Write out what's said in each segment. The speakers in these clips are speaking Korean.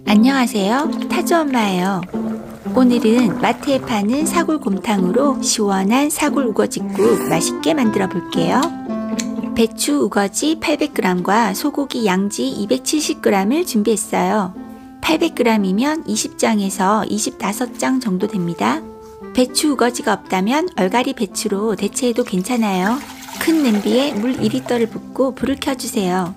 안녕하세요. 타조 엄마예요. 오늘은 마트에 파는 사골곰탕으로 시원한 사골 우거지국 맛있게 만들어 볼게요. 배추 우거지 800g과 소고기 양지 270g을 준비했어요. 800g이면 20장에서 25장 정도 됩니다. 배추 우거지가 없다면 얼갈이 배추로 대체해도 괜찮아요. 큰 냄비에 물 2리터를 붓고 불을 켜주세요.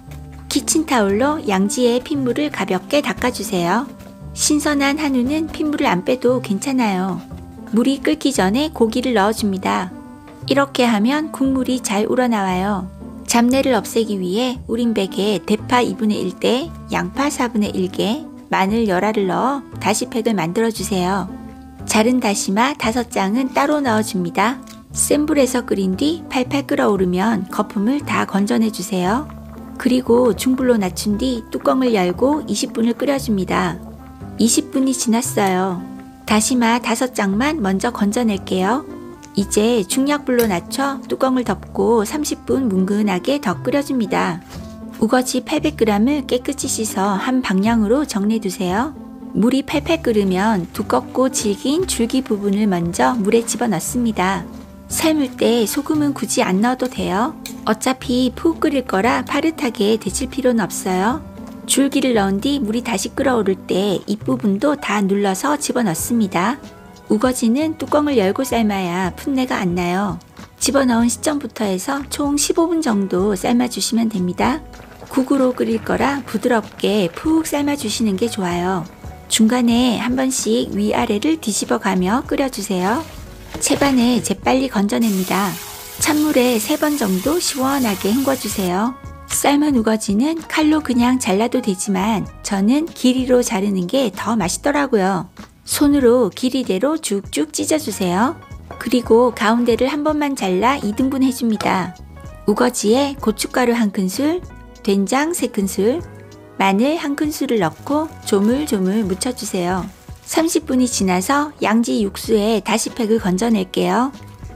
키친타올로 양지의 핏물을 가볍게 닦아주세요. 신선한 한우는 핏물을 안 빼도 괜찮아요. 물이 끓기 전에 고기를 넣어줍니다. 이렇게 하면 국물이 잘 우러나와요. 잡내를 없애기 위해 우린백에 대파 2분의 1대, 양파 4분의 1개, 마늘 열알을 넣어 다시팩을 만들어주세요. 자른 다시마 5장은 따로 넣어줍니다. 센 불에서 끓인 뒤 팔팔 끓어오르면 거품을 다 건져내주세요. 그리고 중불로 낮춘 뒤 뚜껑을 열고 20분을 끓여줍니다. 20분이 지났어요. 다시마 5장만 먼저 건져낼게요. 이제 중약불로 낮춰 뚜껑을 덮고 30분 뭉근하게 더 끓여줍니다. 우거지 800g을 깨끗이 씻어 한 방향으로 정리해두세요. 물이 팔팔 끓으면 두껍고 질긴 줄기 부분을 먼저 물에 집어넣습니다. 삶을 때 소금은 굳이 안 넣어도 돼요. 어차피 푹 끓일 거라 파릇하게 데칠 필요는 없어요. 줄기를 넣은 뒤 물이 다시 끓어오를 때 잎부분도 다 눌러서 집어넣습니다. 우거지는 뚜껑을 열고 삶아야 풋내가 안 나요. 집어넣은 시점부터 해서 총 15분 정도 삶아주시면 됩니다. 국으로 끓일 거라 부드럽게 푹 삶아주시는 게 좋아요. 중간에 한 번씩 위아래를 뒤집어가며 끓여주세요. 채반에 재빨리 건져냅니다. 찬물에 3번 정도 시원하게 헹궈주세요. 삶은 우거지는 칼로 그냥 잘라도 되지만 저는 길이로 자르는 게 더 맛있더라고요. 손으로 길이대로 쭉쭉 찢어주세요. 그리고 가운데를 한 번만 잘라 2등분 해줍니다. 우거지에 고춧가루 1큰술, 된장 3큰술, 마늘 1큰술을 넣고 조물조물 묻혀주세요. 30분이 지나서 양지 육수에 다시팩을 건져낼게요.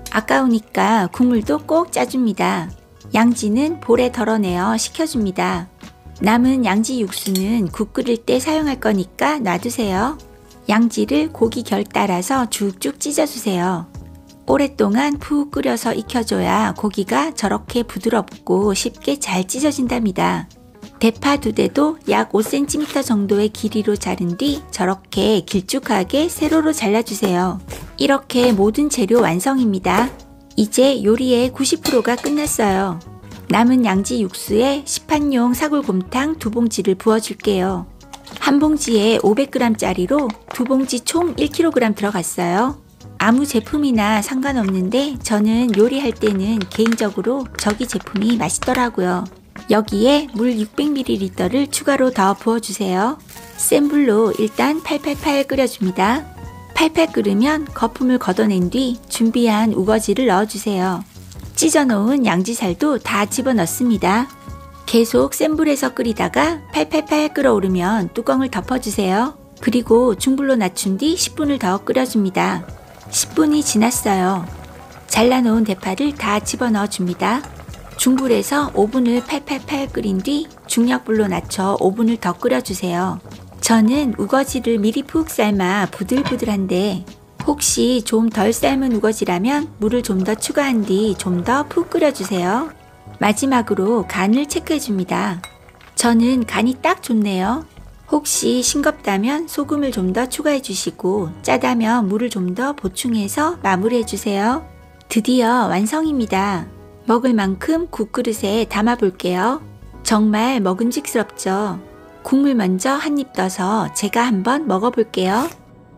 아까우니까 국물도 꼭 짜줍니다. 양지는 볼에 덜어내어 식혀줍니다. 남은 양지 육수는 국 끓일 때 사용할 거니까 놔두세요. 양지를 고기 결 따라서 쭉쭉 찢어주세요. 오랫동안 푹 끓여서 익혀줘야 고기가 저렇게 부드럽고 쉽게 잘 찢어진답니다. 대파 2대도 약 5cm 정도의 길이로 자른 뒤 저렇게 길쭉하게 세로로 잘라주세요. 이렇게 모든 재료 완성입니다. 이제 요리의 90%가 끝났어요. 남은 양지 육수에 시판용 사골곰탕 2봉지를 부어줄게요. 한 봉지에 500g짜리로 2봉지 총 1kg 들어갔어요. 아무 제품이나 상관없는데 저는 요리할 때는 개인적으로 저기 제품이 맛있더라고요. 여기에 물 600ml를 추가로 더 부어주세요. 센 불로 일단 팔팔팔 끓여줍니다. 팔팔 끓으면 거품을 걷어낸 뒤 준비한 우거지를 넣어주세요. 찢어놓은 양지살도 다 집어넣습니다. 계속 센 불에서 끓이다가 팔팔팔 끓어오르면 뚜껑을 덮어주세요. 그리고 중불로 낮춘 뒤 10분을 더 끓여줍니다. 10분이 지났어요. 잘라놓은 대파를 다 집어넣어줍니다. 중불에서 5분을 팔팔팔 끓인 뒤 중약불로 낮춰 5분을 더 끓여주세요. 저는 우거지를 미리 푹 삶아 부들부들한데 혹시 좀 덜 삶은 우거지라면 물을 좀 더 추가한 뒤 좀 더 푹 끓여주세요. 마지막으로 간을 체크해줍니다. 저는 간이 딱 좋네요. 혹시 싱겁다면 소금을 좀 더 추가해주시고 짜다면 물을 좀 더 보충해서 마무리해주세요. 드디어 완성입니다. 먹을 만큼 국그릇에 담아 볼게요. 정말 먹음직스럽죠? 국물 먼저 한 입 떠서 제가 한번 먹어볼게요.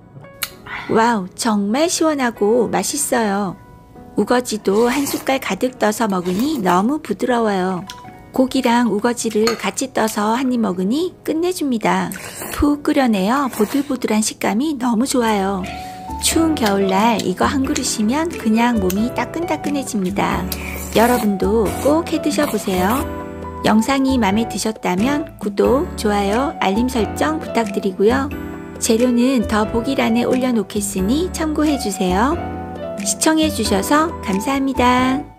와우, 정말 시원하고 맛있어요. 우거지도 한 숟갈 가득 떠서 먹으니 너무 부드러워요. 고기랑 우거지를 같이 떠서 한 입 먹으니 끝내줍니다. 푹 끓여내어 보들보들한 식감이 너무 좋아요. 추운 겨울날 이거 한 그릇이면 그냥 몸이 따끈따끈해집니다. 여러분도 꼭 해 드셔보세요. 영상이 마음에 드셨다면 구독, 좋아요, 알림 설정 부탁드리고요. 재료는 더보기란에 올려놓겠으니 참고해주세요. 시청해주셔서 감사합니다.